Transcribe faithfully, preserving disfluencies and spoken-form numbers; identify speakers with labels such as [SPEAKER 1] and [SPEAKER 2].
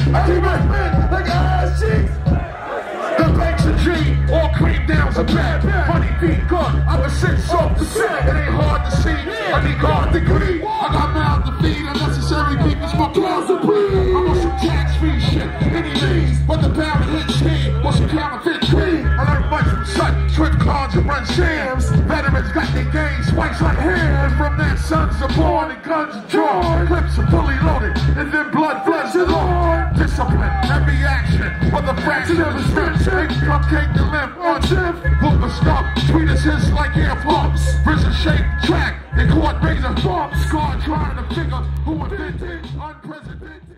[SPEAKER 1] I keep my men like ass cheeks. The banks of G, all cream downs are bad. Money beat good, I'm a six off the set. It ain't hard to see, I need God to agree. I got mouth to feed, unnecessary people's my clouds to breathe. I'm on some tax-free shit, anyways. But the pound hit scheme, or some counterfeit cream. I learned much from such swift cons and run shams. Veterans got their game spikes like hands. From that sons are born and guns are drawn. Clips are fully loaded, and then blood floods it on. Discipline, every action, but the fraction of his rich. Cupcake the limp on tip. Book a stop, tweet us his like air pumps. Prison shaped track, they caught razor bumps. Scar trying to figure who invented unprecedented.